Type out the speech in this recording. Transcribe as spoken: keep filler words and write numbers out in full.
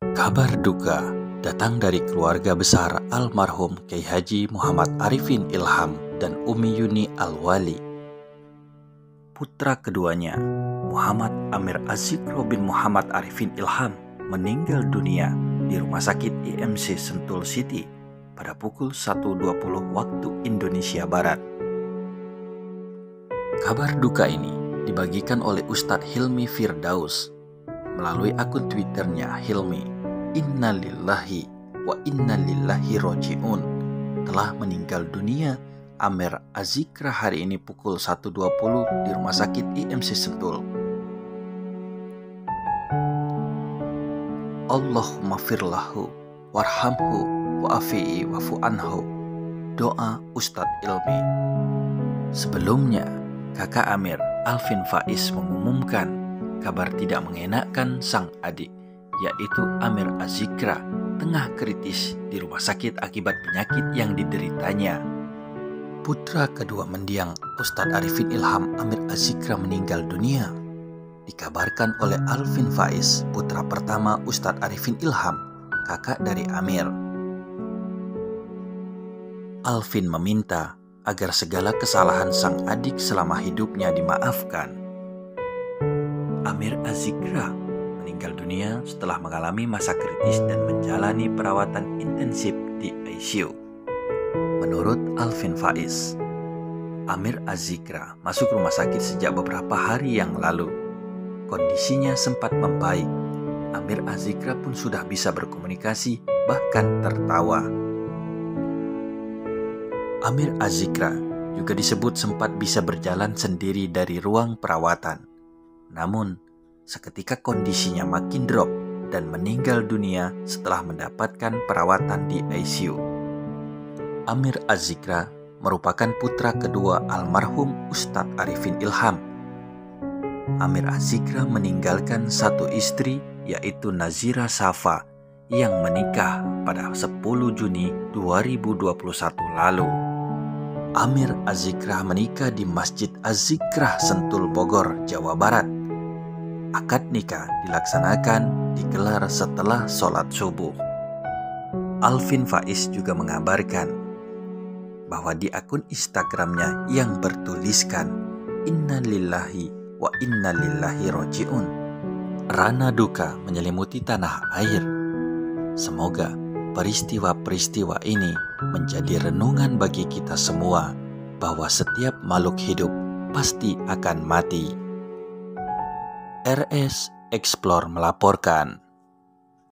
Kabar duka datang dari keluarga besar almarhum Kiai Haji Muhammad Arifin Ilham dan Umi Yuni Al-Wali. Putra keduanya, Muhammad Amir Azikro bin Muhammad Arifin Ilham, meninggal dunia di Rumah Sakit I M C Sentul City pada pukul satu dua puluh waktu Indonesia Barat. Kabar duka ini dibagikan oleh Ustadz Hilmi Firdaus melalui akun Twitternya Hilmi. Innalillahi wa innalillahi roji'un. Telah meninggal dunia Amir Azikra hari ini pukul satu dua puluh di Rumah Sakit I M C Sentul. Allahumma firlahu warhamhu wa'afi'i wa'fu anhu. Doa Ustadz Ilmi. Sebelumnya, kakak Amir, Alvin Faiz, mengumumkan kabar tidak mengenakan sang adik, yaitu Amir Azikra, tengah kritis di rumah sakit akibat penyakit yang dideritanya. Putra kedua mendiang Ustadz Arifin Ilham, Amir Azikra, meninggal dunia. Dikabarkan oleh Alvin Faiz, putra pertama Ustadz Arifin Ilham, kakak dari Amir. Alvin meminta agar segala kesalahan sang adik selama hidupnya dimaafkan. Amir Azikra meninggal dunia setelah mengalami masa kritis dan menjalani perawatan intensif di I C U. Menurut Alvin Faiz, Amir Azikra masuk rumah sakit sejak beberapa hari yang lalu. Kondisinya sempat membaik. Amir Azikra pun sudah bisa berkomunikasi, bahkan tertawa. Amir Azikra juga disebut sempat bisa berjalan sendiri dari ruang perawatan. Namun, seketika kondisinya makin drop dan meninggal dunia setelah mendapatkan perawatan di I C U. Amir Azikra merupakan putra kedua almarhum Ustadz Arifin Ilham. Amir Azikra meninggalkan satu istri, yaitu Nazira Safa, yang menikah pada sepuluh Juni dua ribu dua puluh satu lalu. Amir Azikra menikah di Masjid Az-Zikrah Sentul Bogor, Jawa Barat. Akad nikah dilaksanakan digelar setelah sholat subuh. Alvin Faiz juga mengabarkan bahwa di akun Instagramnya yang bertuliskan Innalillahi wa innalillahi roji'un, rana duka menyelimuti tanah air. Semoga peristiwa-peristiwa ini menjadi renungan bagi kita semua bahwa setiap makhluk hidup pasti akan mati. R S Explore melaporkan.